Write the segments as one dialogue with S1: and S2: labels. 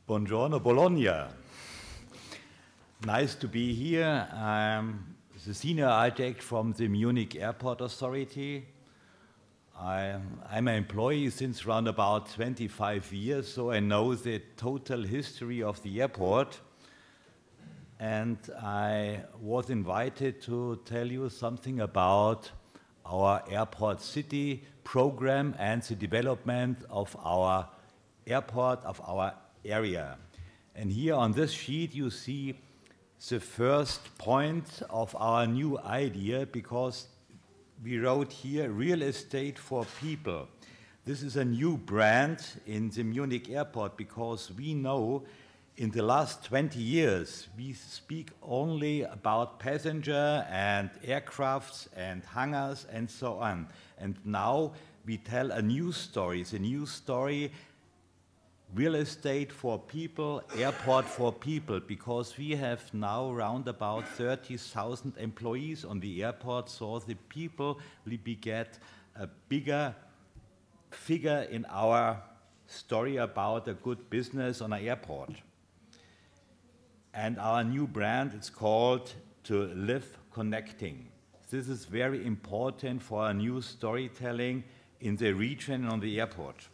S1: Buongiorno, Bologna. Nice to be here. I'm the senior architect from the Munich Airport Authority. I'm an employee since around about 25 years, so I know the total history of the airport. And I was invited to tell you something about our Airport City program and the development of our airport, of our area. And here on this sheet you see the first point of our new idea, because we wrote here real estate for people. This is a new brand in the Munich airport, because we know in the last 20 years we speak only about passenger and aircrafts and hangars and so on. And now we tell a new story. It's a new story, real estate for people, airport for people, because we have now around about 30,000 employees on the airport, so the people will get a bigger figure in our story about a good business on an airport. And our new brand is called To Live Connecting. This is very important for a new storytelling in the region on the airport.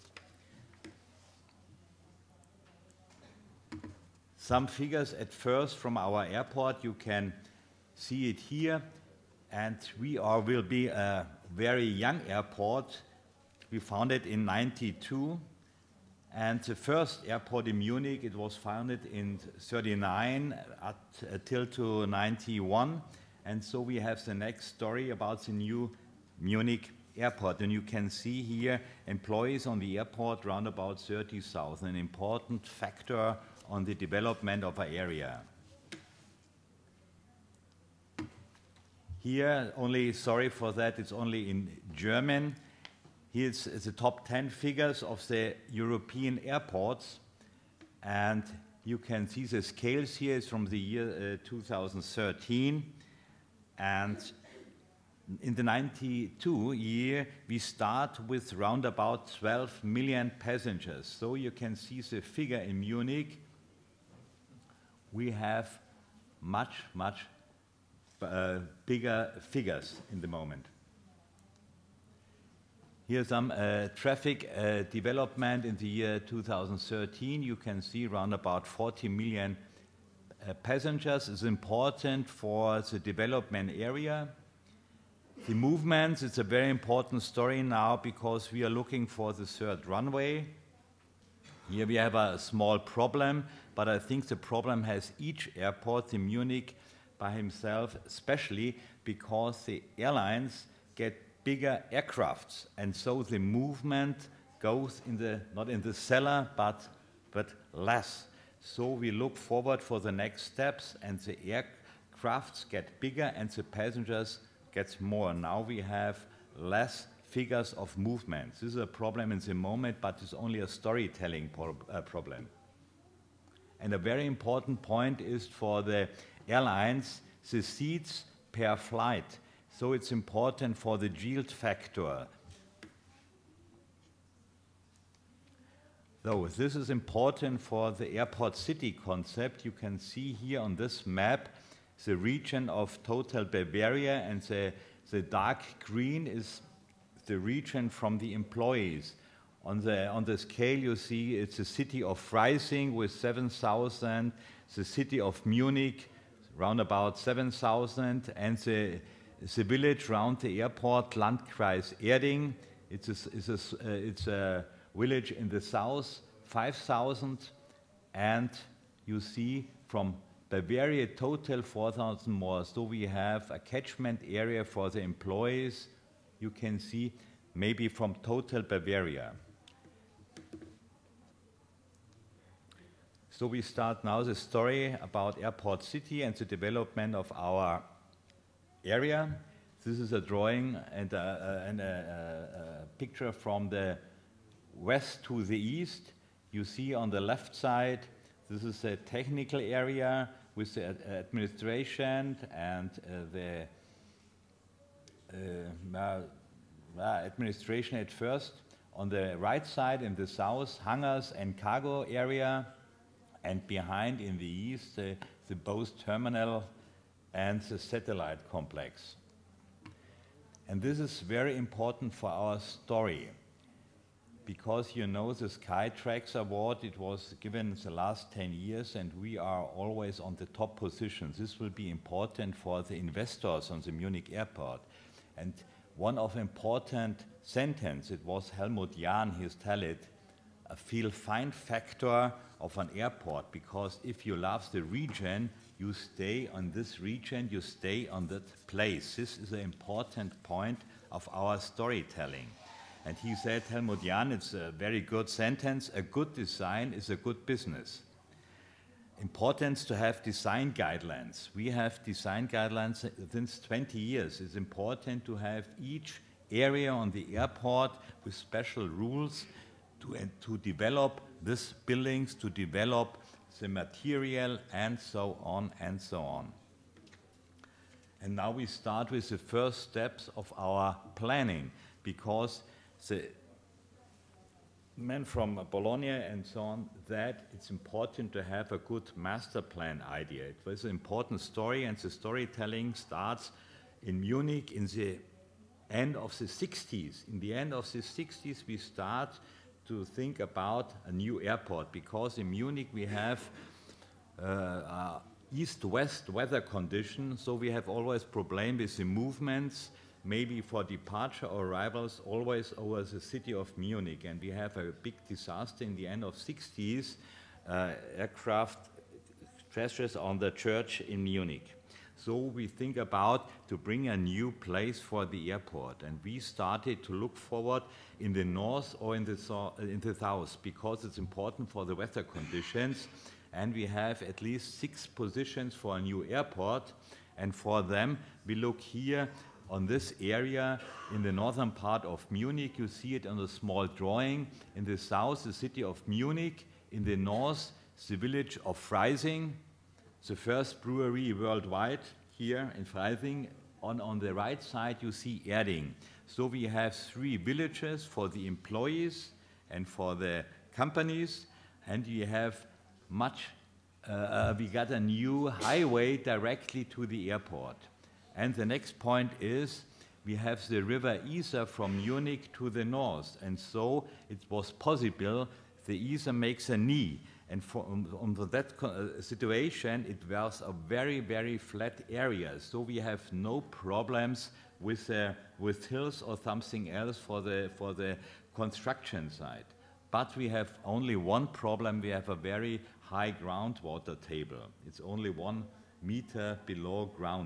S1: Some figures at first from our airport, you can see it here, and will be a very young airport. We founded in '92, and the first airport in Munich, it was founded in '39 till to '91, and so we have the next story about the new Munich airport, and you can see here employees on the airport around about 30,000, an important factor on the development of our area. Here, sorry for that, it's only in German. Here's the top 10 figures of the European airports, and you can see the scales here is from the year 2013, and in the '92 year, we start with round about 12 million passengers. So you can see the figure in Munich. We have much bigger figures in the moment. Here's some traffic development in the year 2013. You can see around about 40 million passengers is important for the development area. The movements, it's a very important story now, because we are looking for the third runway. Here we have a small problem, but I think the problem has each airport in Munich by himself, especially because the airlines get bigger aircrafts, and so the movement goes not in the cellar, but less. So we look forward for the next steps, and the aircrafts get bigger and the passengers get more. Now we have less figures of movements. This is a problem in the moment, but it's only a storytelling problem. And a very important point is for the airlines, the seats per flight. So it's important for the yield factor. So this is important for the airport city concept. You can see here on this map the region of total Bavaria, and the dark green is the region from the employees. On the scale you see it's the city of Freising with 7,000, the city of Munich round about 7,000, and the village around the airport, Landkreis Erding, it's a village in the south, 5,000, and you see from Bavaria total 4,000 more. So we have a catchment area for the employees. You can see maybe from total Bavaria. So we start now the story about Airport City and the development of our area. This is a drawing and a picture from the west to the east. You see on the left side, this is a technical area with the administration and the administration at first. On the right side in the south, hangars and cargo area. and behind in the east, the Bose terminal and the satellite complex. And this is very important for our story, because you know the Skytrax Award, it was given the last 10 years, and we are always on the top position. This will be important for the investors on the Munich airport. And one of important sentence, it was Helmut Jahn, he tell it, a feel fine factor of an airport, because if you love the region, you stay on this region, you stay on that place. This is an important point of our storytelling. And he said, Helmut Jahn, it's a very good sentence, a good design is a good business. Importance to have design guidelines. We have design guidelines since 20 years. It's important to have each area on the airport with special rules to develop these buildings, to develop the material, and so on and so on. And now we start with the first steps of our planning, because the men from Bologna and so on, that it's important to have a good master plan idea. It was an important story, and the storytelling starts in Munich in the end of the 60s. In the end of the 60s, we start to think about a new airport, because in Munich we have east-west weather conditions, so we have always problems with the movements, maybe for departure or arrivals, always over the city of Munich. And we have a big disaster in the end of 60s, aircraft crashes on the church in Munich. So we think about to bring a new place for the airport, and we started to look forward in the north or in the south, because it's important for the weather conditions, and we have at least 6 positions for a new airport, and for them we look here on this area in the northern part of Munich. You see it on the small drawing. In the south, the city of Munich. In the north, the village of Freising, the first brewery worldwide here in Freising. On the right side, you see Erding. So we have 3 villages for the employees and for the companies, and we have we got a new highway directly to the airport. And the next point is we have the river Isar from Munich to the north, and so it was possible the Isar makes a knee. And under that situation, it was a very, very flat area. So we have no problems with hills or something else for the construction site. But we have only one problem. We have a very high groundwater table. It's only 1 meter below ground.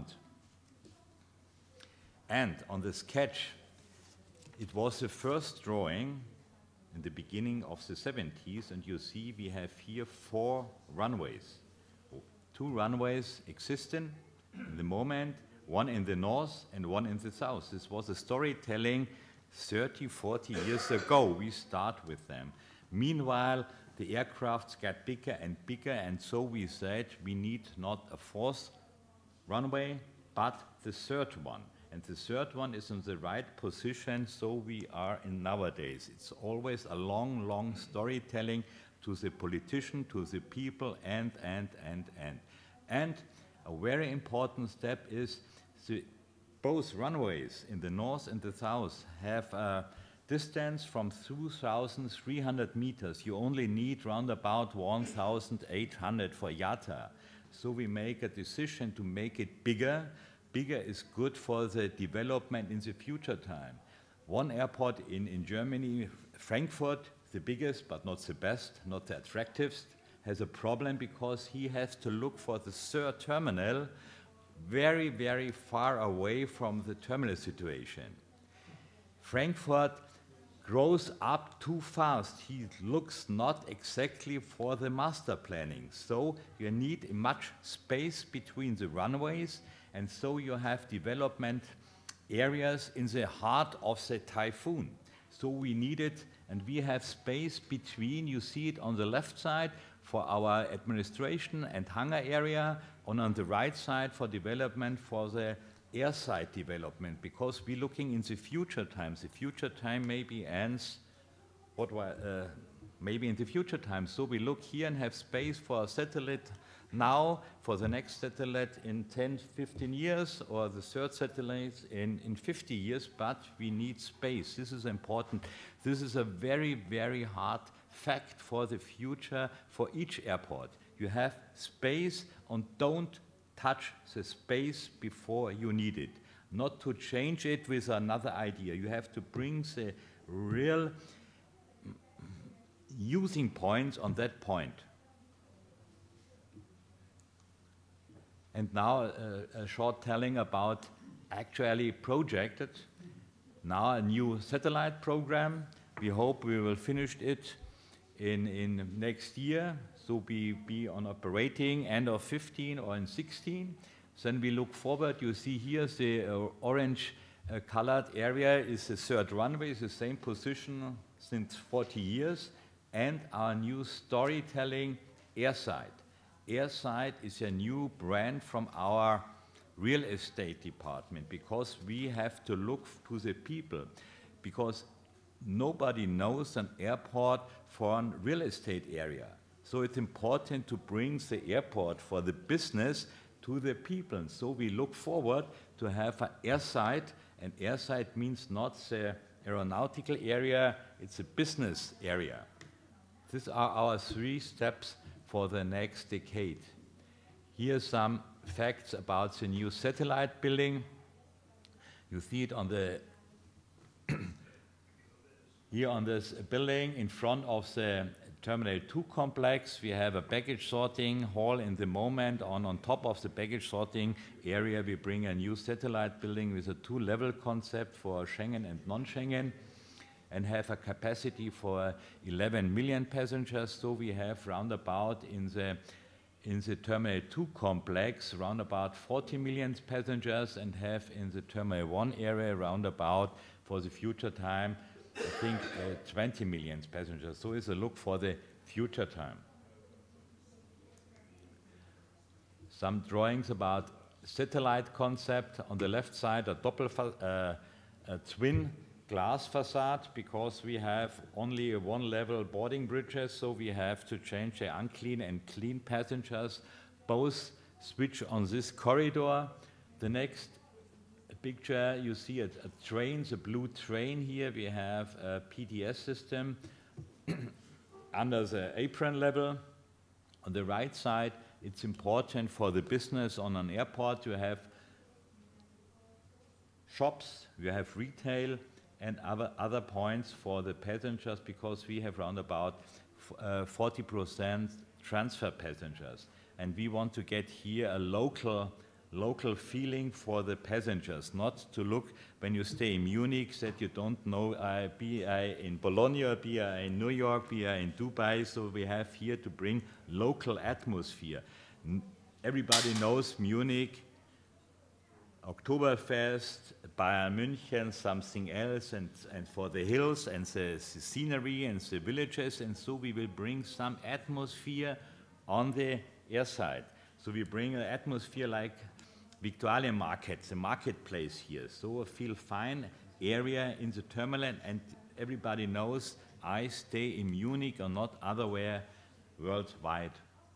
S1: And on the sketch, it was the first drawing in the beginning of the 70s, and you see we have here 4 runways. 2 runways existing in the moment, 1 in the north and 1 in the south. This was a storytelling 30, 40 years ago. We start with them. Meanwhile, the aircrafts get bigger and bigger, and so we said we need not a 4th runway, but the 3rd one. And the 3rd one is in the right position, so we are in nowadays. It's always a long, long storytelling to the politician, to the people, and. And a very important step is both runways in the north and the south have a distance from 2,300 meters. You only need round about 1,800 for IATA. So we make a decision to make it bigger. Bigger is good for the development in the future time. One airport in Germany, Frankfurt, the biggest but not the best, not the attractivest, has a problem because he has to look for the 3rd terminal very, very far away from the terminal situation. Frankfurt grows up too fast. He looks not exactly for the master planning. So you need much space between the runways, and so you have development areas in the heart of the typhoon. So we need it, and we have space between, you see it on the left side, for our administration and hangar area, and on the right side for development for the airside development, because we're looking in the future times. The future time maybe ends, maybe in the future time. So we look here and have space for a satellite now, for the next satellite in 10, 15 years, or the third satellite in 50 years, but we need space. This is important. This is a very, very hard fact for the future for each airport. You have space and don't touch the space before you need it. Not to change it with another idea. You have to bring the real using points on that point. And now a short telling about actually projected. Now a new satellite program. We hope we will finish it in next year. So we be on operating end of 15 or in 16. Then we look forward. You see here the orange colored area is the third runway, the same position since 40 years. And our new storytelling airside. Airside is a new brand from our real estate department because we have to look to the people because nobody knows an airport for a real estate area. So it's important to bring the airport for the business to the people. And so we look forward to have an airside, and airside means not the aeronautical area, it's a business area. These are our 3 steps for the next decade. Here are some facts about the new satellite building. You see it on the here on this building in front of the Terminal 2 complex. We have a baggage sorting hall in the moment. On top of the baggage sorting area, we bring a new satellite building with a 2-level concept for Schengen and non-Schengen, and have a capacity for 11 million passengers. So we have roundabout in the Terminal 2 complex roundabout 40 million passengers, and have in the Terminal 1 area roundabout for the future time, I think 20 million passengers. So it's a look for the future time. Some drawings about satellite concept. On the left side, a twin glass facade, because we have only 1-level boarding bridges, so we have to change the unclean and clean passengers. Both switch on this corridor. The next picture, you see a train, the blue train here. We have a PDS system under the apron level. On the right side, it's important for the business on an airport to have shops, you have retail, and other points for the passengers, because we have around about 40% transfer passengers. And we want to get here a local feeling for the passengers, not to look when you stay in Munich that you don't know, be I in Bologna, be I in New York, be I in Dubai. So we have here to bring local atmosphere. Everybody knows Munich, Oktoberfest, Bayern München, something else, and for the hills and the scenery and the villages, and so we will bring some atmosphere on the airside. So we bring an atmosphere like Victualian Market, the marketplace here. So a feel fine area in the terminal, and everybody knows I stay in Munich or not otherwhere worldwide.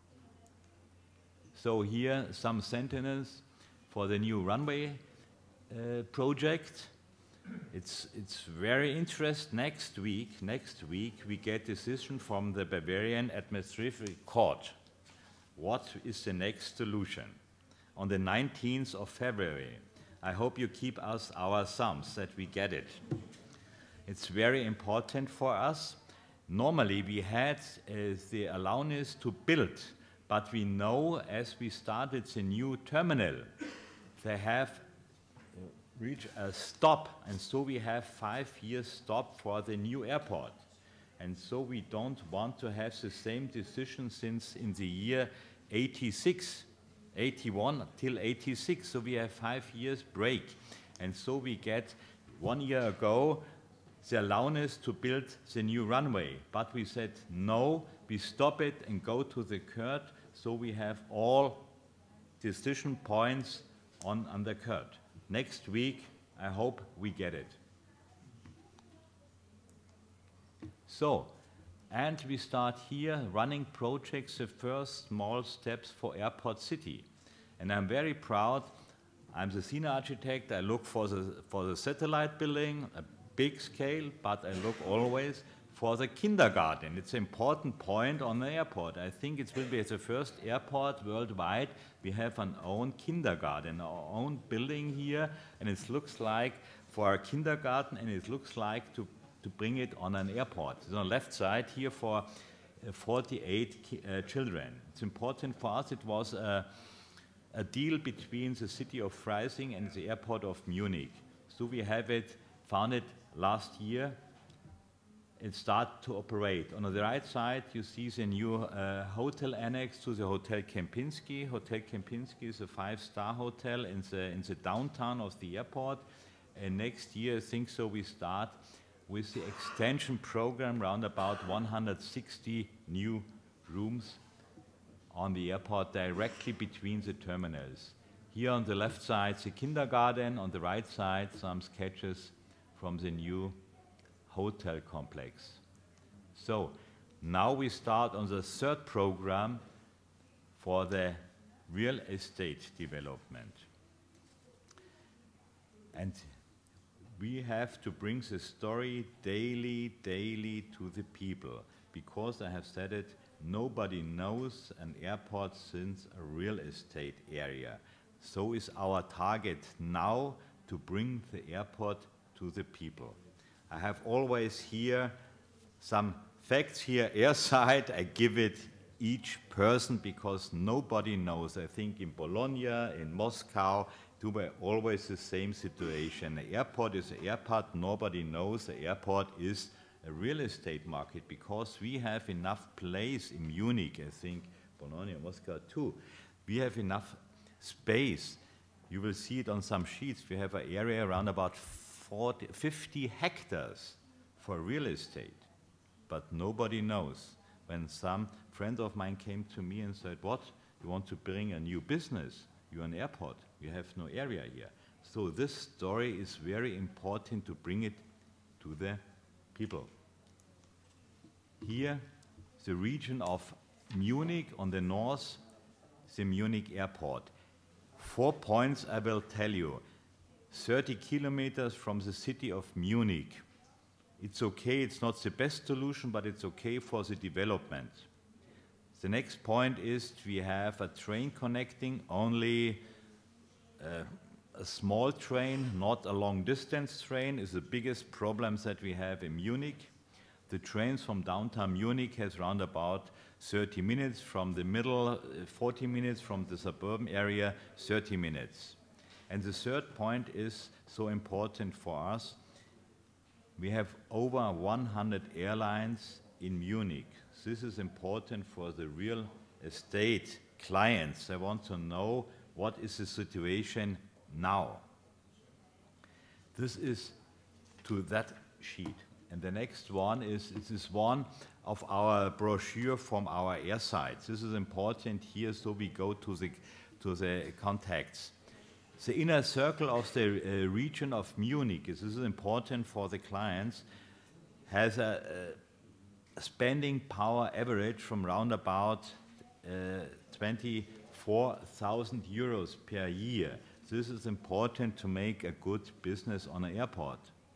S1: So here some sentences for the new runway project. It's very interesting. Next week we get decision from the Bavarian Administrative Court. What is the next solution? On the 19th of February. I hope you keep us our thumbs that we get it. It's very important for us. Normally we had the allowance to build, but we know as we started the new terminal, they have reached a stop, and so we have 5 years stop for the new airport. And so we don't want to have the same decision since in the year 86, 81 till 86, so we have 5 years break. And so we get 1 year ago the allowance to build the new runway, but we said no, we stop it and go to the court, so we have all decision points on the court. Next week, I hope we get it. So, And we start here running projects, the first small steps for Airport City. And I'm very proud. I'm the senior architect. I look for the satellite building, a big scale, but I look always for the kindergarten. It's an important point on the airport. I think it will be the first airport worldwide. We have an own kindergarten, our own building here, and it looks like for a kindergarten, and it looks like to bring it on an airport. It's on the left side here for 48 children. It's important for us. It was a deal between the city of Freising and the airport of Munich. So we have it founded last year. It started to operate. On the right side, you see the new hotel annex to the Hotel Kempinski. Hotel Kempinski is a 5-star hotel in the downtown of the airport. And next year, I think so, we start with the extension program, around about 160 new rooms on the airport directly between the terminals. Here on the left side, the kindergarten. On the right side, some sketches from the new hotel complex. So now we start on the third program for the real estate development. And we have to bring the story daily to the people, because I have said it, nobody knows an airport since a real estate area. So is our target now to bring the airport to the people. I have always here some facts here, airside. I give it each person because nobody knows. I think in Bologna, in Moscow, it were always the same situation. The airport is an airport. Nobody knows the airport is a real estate market, because we have enough place in Munich, I think, Bologna, Moscow too. We have enough space. You will see it on some sheets. We have an area around about 50 hectares for real estate, but nobody knows. When some friend of mine came to me and said, what, you want to bring a new business? You're an airport, you have no area here. So this story is very important to bring it to the people. Here, the region of Munich on the north, the Munich airport. 4 points I will tell you. 30 kilometers from the city of Munich. It's okay, it's not the best solution, but it's okay for the development. The next point is we have a train connecting, only a small train, not a long distance train, is the biggest problem that we have in Munich. The trains from downtown Munich has round about 30 minutes, from the middle 40 minutes, from the suburban area 30 minutes. And the third point is so important for us. We have over 100 airlines in Munich. This is important for the real estate clients. They want to know what is the situation now. This is to that sheet. And the next one is, this is one of our brochure from our airside. This is important here, so we go to the contacts. The inner circle of the region of Munich, this is important for the clients, has a spending power average from round about 24,000 euros per year. This is important to make a good business on an airport.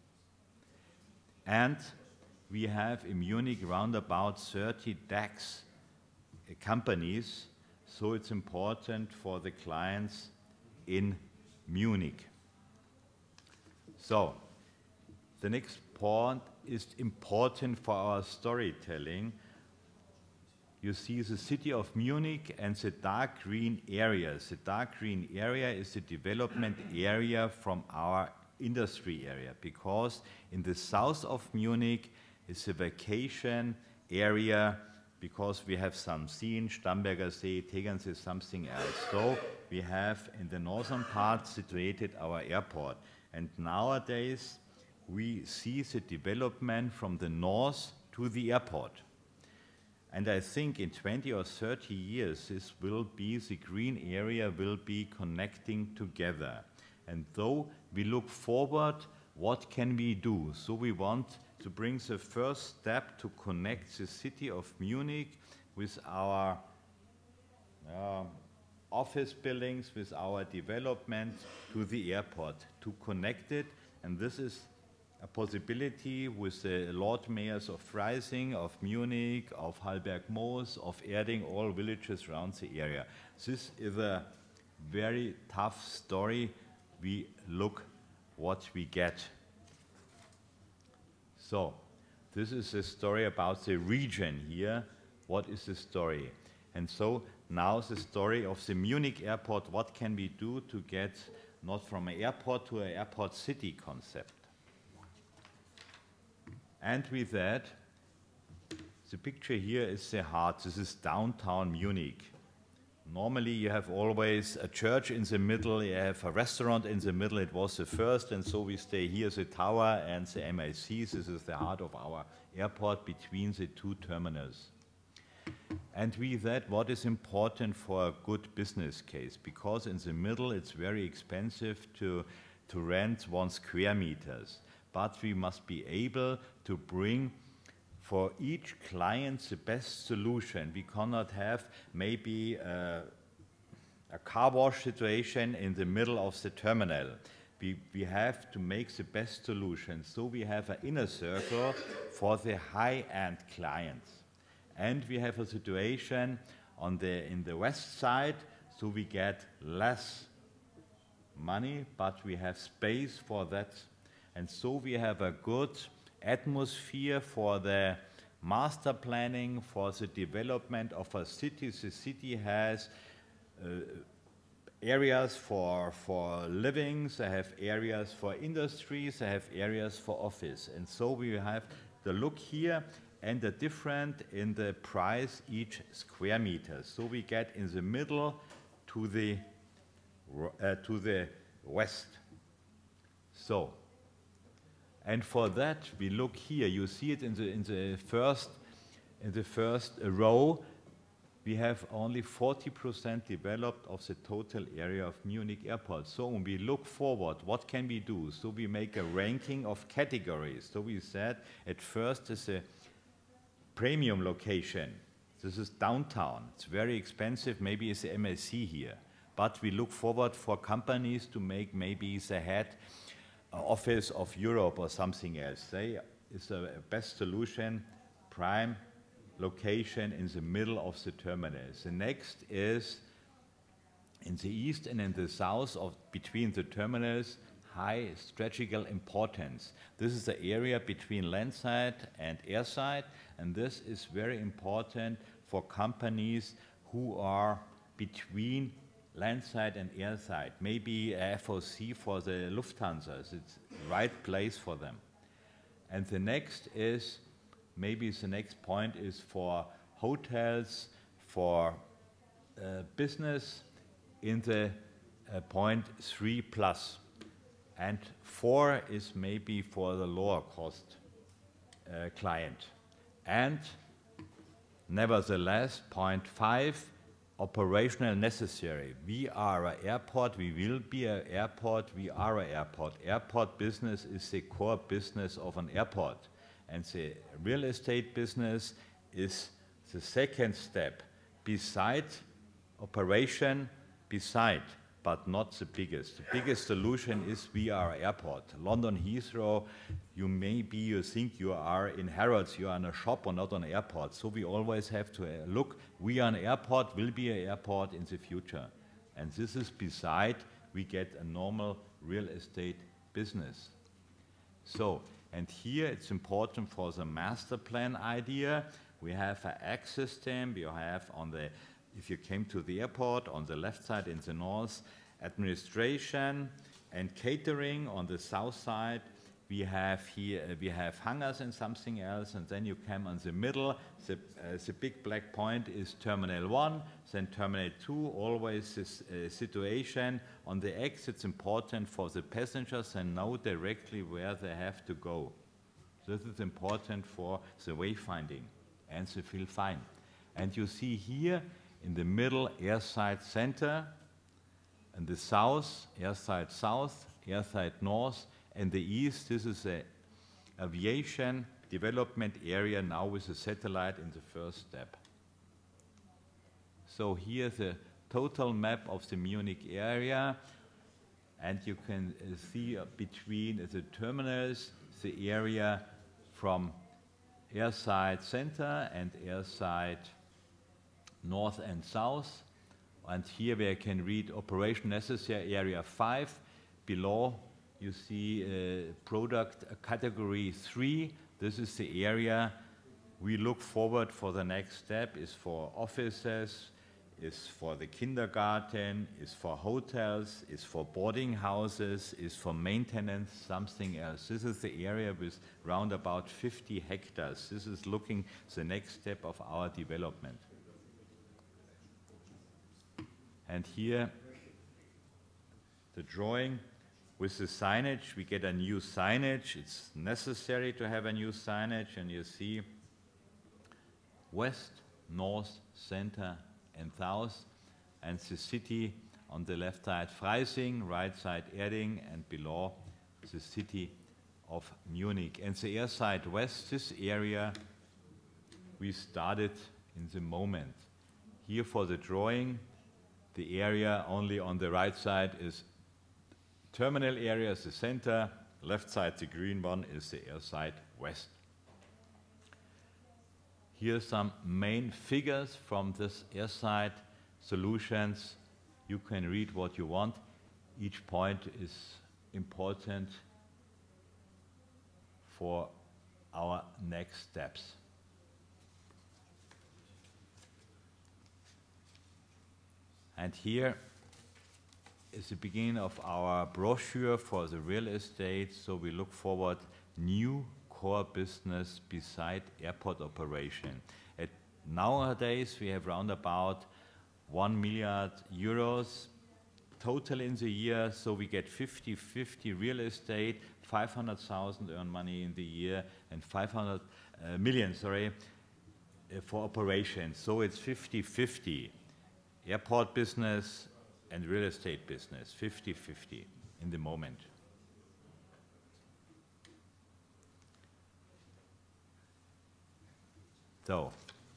S1: And we have in Munich round about 30 DAX companies, so it's important for the clients in Munich. So, the next point is important for our storytelling. You see the city of Munich and the dark green areas. The dark green area is the development area from our industry area, because in the south of Munich is a vacation area, because we have some scene, Starnberger See, Tegernsee, something else. So we have in the northern part situated our airport. And nowadays we see the development from the north to the airport. And I think in 20 or 30 years this will be, the green area will be connecting together. And though we look forward, what can we do? So we want to bring the first step to connect the city of Munich with our office buildings, with our development to the airport, to connect it. And this is a possibility with the Lord Mayors of Freising, of Munich, of Hallberg-Moos, of Erding, all villages around the area. This is a very tough story. We look what we get. So, this is a story about the region here. What is the story? And so, now the story of the Munich airport, what can we do to get not from an airport to an airport city concept? And with that, the picture here is the heart. This is downtown Munich. Normally you have always a church in the middle, you have a restaurant in the middle. It was the first, and so we stay here, the tower and the MIC. This is the heart of our airport between the two terminals. And with that, what is important for a good business case? Because in the middle it's very expensive to rent 1 square meters. But we must be able to bring for each client the best solution. We cannot have maybe a car wash situation in the middle of the terminal. We have to make the best solution. So we have an inner circle for the high-end clients. And we have a situation in the west side, so we get less money, but we have space for that. And so we have a good atmosphere for the master planning, for the development of a city. The city has areas for living, they have areas for industries, they have areas for office. And so we have the look here and the different in the price each square meter. So we get in the middle to the west. So, and for that we look here. You see it in the first row. We have only 40% developed of the total area of Munich Airport. So when we look forward, what can we do? So we make a ranking of categories. So we said at first is a premium location. This is downtown. It's very expensive. Maybe it's the MSC here. But we look forward for companies to make maybe the head office of Europe or something else. It's the best solution, prime location in the middle of the terminals. The next is in the east and in the south between the terminals, high strategical importance. This is the area between landside and airside, and this is very important for companies who are between landside and airside. Maybe a FOC for the Lufthansa. It's the right place for them. And the next is, maybe the next point is for hotels, for business in the point 3+. And 4 is maybe for the lower cost client. And nevertheless, point 5, operational necessary. We are an airport, we will be an airport, we are an airport. Airport business is the core business of an airport. And the real estate business is the second step, beside operation, but not the biggest. The biggest solution is we are an airport. London Heathrow, you think you are in Harrods, you are in a shop or not on an airport. So we always have to look, we are an airport, will be an airport in the future. And this is beside, we get a normal real estate business. So, and here it's important for the master plan idea. We have an X system. We have if you came to the airport, on the left side in the north, administration and catering. On the south side, we have hangars and something else. And then you come on the middle. The big black point is Terminal 1, then Terminal 2. Always this situation. On the X, it's important for the passengers and know directly where they have to go. This is important for the wayfinding and the feel fine. And you see here in the middle, airside center, and the south, airside south, airside north, and the east, this is a aviation development area now with a satellite in the first step. So here's a total map of the Munich area, and you can see between the terminals the area from airside center and airside north and south. And here we can read operation necessary area 5. Below you see product category 3. This is the area we look forward for. The next step is for offices, is for the kindergarten, is for hotels, is for boarding houses, is for maintenance, something else. This is the area with round about 50 hectares. This is looking the next step of our development. And here the drawing with the signage. We get a new signage. It's necessary to have a new signage, and you see west, north, center, and south, and the city on the left side Freising, right side Erding, and below the city of Munich. And the airside west, this area we started in the moment. Here for the drawing, the area only on the right side is terminal area, is the center, left side the green one is the airside west. Here are some main figures from this airside solutions. You can read what you want. Each point is important for our next steps. And here is the beginning of our brochure for the real estate. So we look forward new core business beside airport operation. Nowadays we have round about 1 million euros total in the year, so we get 50-50 real estate, 500,000 earn money in the year, and 500 million, for operations. So it's 50-50. Airport business and real estate business, 50-50 in the moment. So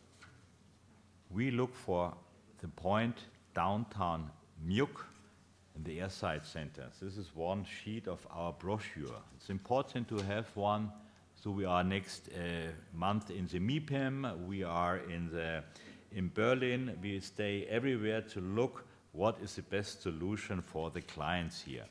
S1: we look for the point downtown Munich in the airside centers. This is one sheet of our brochure. It's important to have one. So we are next month in the MIPIM. We are in Berlin. We stay everywhere to look what is the best solution for the clients here.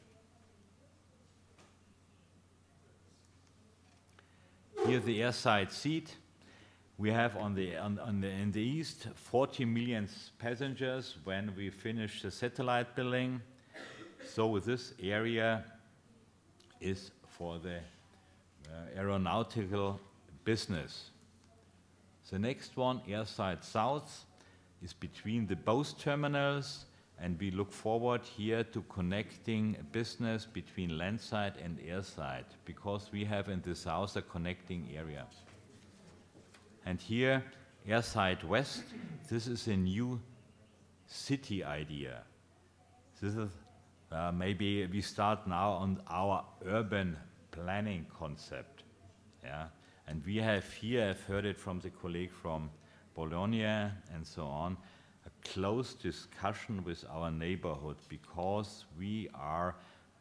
S1: Here the airside seat. We have in the east 40 million passengers when we finish the satellite building. So this area is for the aeronautical business. The next one, airside south, is between the both terminals, and we look forward here to connecting business between landside and airside, because we have in the south a connecting area. And here, airside west, this is a new city idea. This is maybe we start now on our urban planning concept. Yeah? And we have here, I've heard it from the colleague from Bologna and so on, a close discussion with our neighborhood, because we are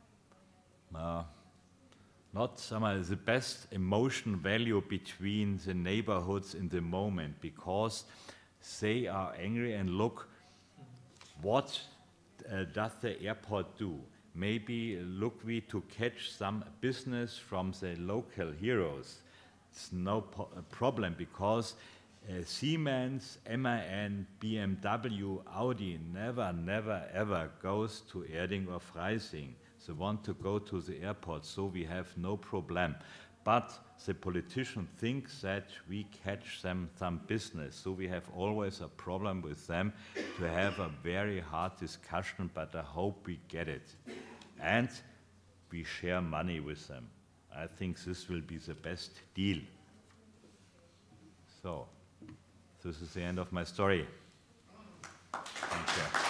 S1: not the best emotion value between the neighborhoods in the moment, because they are angry and look, what does the airport do? Maybe look we to catch some business from the local heroes. It's no problem, because Siemens, MAN, BMW, Audi never ever goes to Erding or Freising. They want to go to the airport, so we have no problem. But the politician thinks that we catch them some business, so we have always a problem with them to have a very hard discussion, but I hope we get it. And we share money with them. I think this will be the best deal. So, this is the end of my story. Thank you.